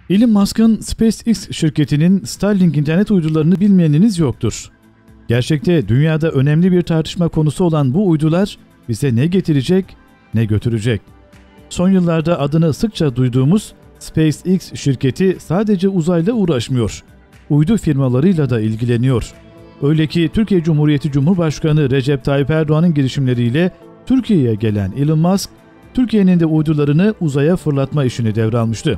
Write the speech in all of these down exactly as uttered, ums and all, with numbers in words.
Elon Musk'ın SpaceX şirketinin Starlink internet uydularını bilmeyeniniz yoktur. Gerçekte dünyada önemli bir tartışma konusu olan bu uydular bize ne getirecek, ne götürecek? Son yıllarda adını sıkça duyduğumuz SpaceX şirketi sadece uzayla uğraşmıyor, uydu firmalarıyla da ilgileniyor. Öyle ki Türkiye Cumhuriyeti Cumhurbaşkanı Recep Tayyip Erdoğan'ın girişimleriyle Türkiye'ye gelen Elon Musk, Türkiye'nin de uydularını uzaya fırlatma işini devralmıştı.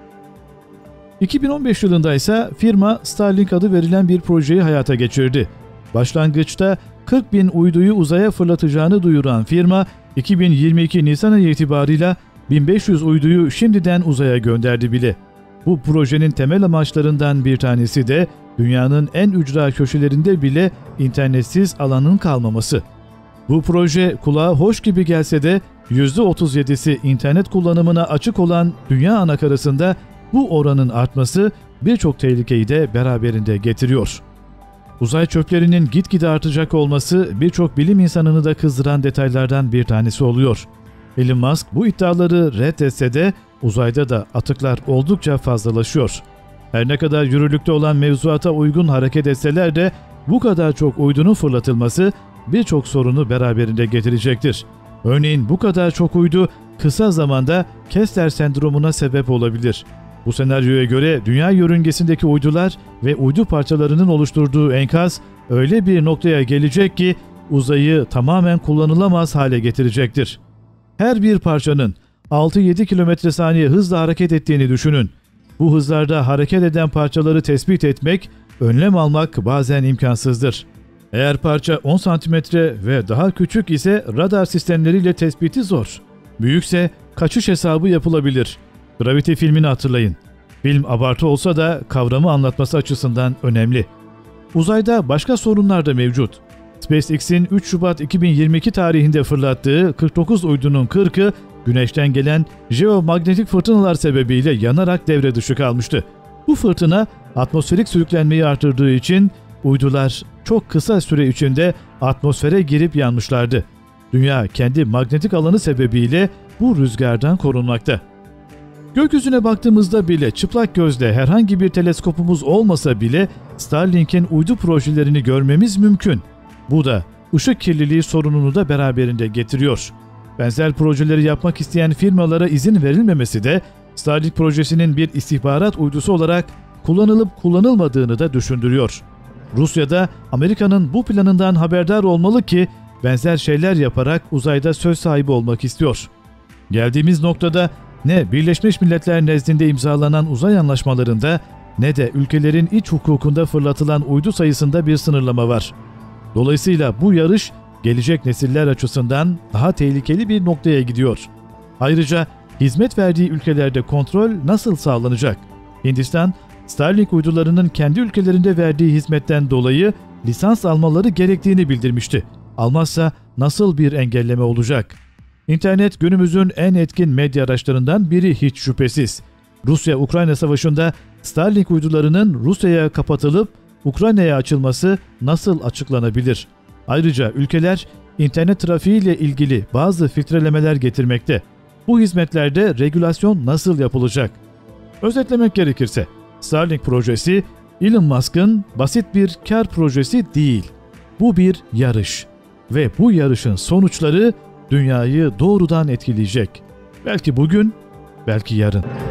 iki bin on beş yılında ise firma Starlink adı verilen bir projeyi hayata geçirdi. Başlangıçta kırk bin uyduyu uzaya fırlatacağını duyuran firma, iki bin yirmi iki Nisan ayı itibarıyla bin beş yüz uyduyu şimdiden uzaya gönderdi bile. Bu projenin temel amaçlarından bir tanesi de dünyanın en ücra köşelerinde bile internetsiz alanın kalmaması. Bu proje kulağa hoş gibi gelse de yüzde otuz yedisi internet kullanımına açık olan dünya anakarasında bu oranın artması birçok tehlikeyi de beraberinde getiriyor. Uzay çöplerinin gitgide artacak olması birçok bilim insanını da kızdıran detaylardan bir tanesi oluyor. Elon Musk bu iddiaları reddetse de uzayda da atıklar oldukça fazlalaşıyor. Her ne kadar yürürlükte olan mevzuata uygun hareket etseler de bu kadar çok uydunun fırlatılması birçok sorunu beraberinde getirecektir. Örneğin bu kadar çok uydu kısa zamanda Kessler sendromuna sebep olabilir. Bu senaryoya göre dünya yörüngesindeki uydular ve uydu parçalarının oluşturduğu enkaz öyle bir noktaya gelecek ki uzayı tamamen kullanılamaz hale getirecektir. Her bir parçanın altı yedi kilometre saniye hızla hareket ettiğini düşünün. Bu hızlarda hareket eden parçaları tespit etmek, önlem almak bazen imkansızdır. Eğer parça on santimetre ve daha küçük ise radar sistemleriyle tespiti zor. Büyükse kaçış hesabı yapılabilir. Gravity filmini hatırlayın. Film abartı olsa da kavramı anlatması açısından önemli. Uzayda başka sorunlar da mevcut. SpaceX'in üç Şubat iki bin yirmi iki tarihinde fırlattığı kırk dokuz uydunun kırkı Güneş'ten gelen jeomanyetik fırtınalar sebebiyle yanarak devre dışı kalmıştı. Bu fırtına atmosferik sürüklenmeyi artırdığı için uydular çok kısa süre içinde atmosfere girip yanmışlardı. Dünya kendi manyetik alanı sebebiyle bu rüzgardan korunmakta. Gökyüzüne baktığımızda bile çıplak gözle herhangi bir teleskopumuz olmasa bile Starlink'in uydu projelerini görmemiz mümkün. Bu da ışık kirliliği sorununu da beraberinde getiriyor. Benzer projeleri yapmak isteyen firmalara izin verilmemesi de Starlink projesinin bir istihbarat uydusu olarak kullanılıp kullanılmadığını da düşündürüyor. Rusya da Amerika'nın bu planından haberdar olmalı ki benzer şeyler yaparak uzayda söz sahibi olmak istiyor. Geldiğimiz noktada ne Birleşmiş Milletler nezdinde imzalanan uzay anlaşmalarında ne de ülkelerin iç hukukunda fırlatılan uydu sayısında bir sınırlama var. Dolayısıyla bu yarış gelecek nesiller açısından daha tehlikeli bir noktaya gidiyor. Ayrıca hizmet verdiği ülkelerde kontrol nasıl sağlanacak? Hindistan, Starlink uydularının kendi ülkelerinde verdiği hizmetten dolayı lisans almaları gerektiğini bildirmişti. Almazsa nasıl bir engelleme olacak? İnternet günümüzün en etkin medya araçlarından biri hiç şüphesiz. Rusya-Ukrayna savaşında Starlink uydularının Rusya'ya kapatılıp Ukrayna'ya açılması nasıl açıklanabilir? Ayrıca ülkeler internet trafiği ile ilgili bazı filtrelemeler getirmekte. Bu hizmetlerde regülasyon nasıl yapılacak? Özetlemek gerekirse Starlink projesi Elon Musk'ın basit bir kar projesi değil. Bu bir yarış ve bu yarışın sonuçları dünyayı doğrudan etkileyecek. Belki bugün, belki yarın.